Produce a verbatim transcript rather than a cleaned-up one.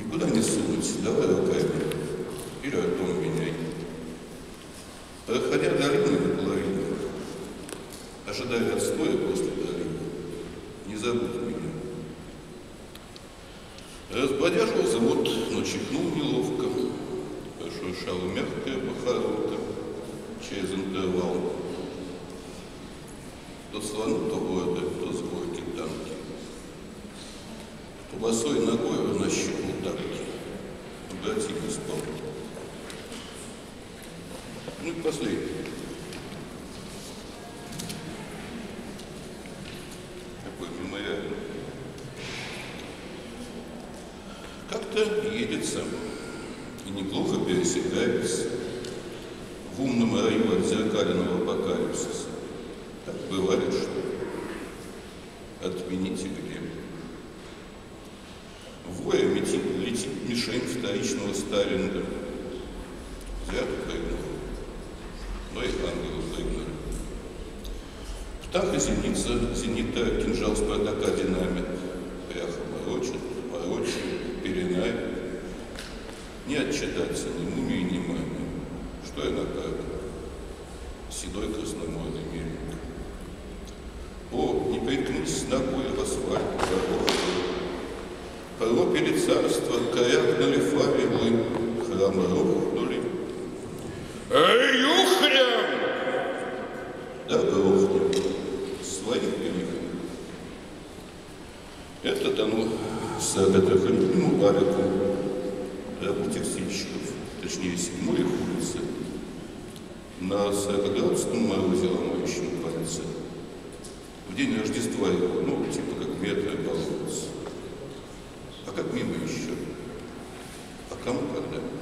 Никуда не сунуть, давай руками. Или ртом меняй. Проходя долину наполовину, ожидая отстоя после долины, не забудь меня. Разбодяжился вот, но чихнул неловко, прошуршала мягкая похоронка через интервал. То слону, то города, то с горки танки. То босой ногой нащупал тапки, обратимо спал. Ну и последний. Какой мемориальный. Как-то едется и неплохо пересекается в умном раю отзеркаленного апокалипсиса. Так бывает, что отмените где. Воя летит, летит мишень вторичного Сталинга. Зря ты прыгнул. Но и ангелы прыгнули. Птаха зеница, зенита, кинжал Спартака динамит. Пряха морочит, морочит, пеленает. Не отчитаться ни мумии, ни маме. Что я накажу? Седой красноморный мельник. О, не приткнись ногой в асфальт, дорогу. Пропили царство, корякнули фабулы, храмы рухнули. Эй, юхрям! Да, грохнем. Своих великих. Это оно сорокатохлетнему Алику, работехсильщиков, точнее, седьмой улицы, на сорокоградусном морозе ломающем пальцы. В день Рождества его, ну, типа как метры балуются. А как мимо еще? А кому когда?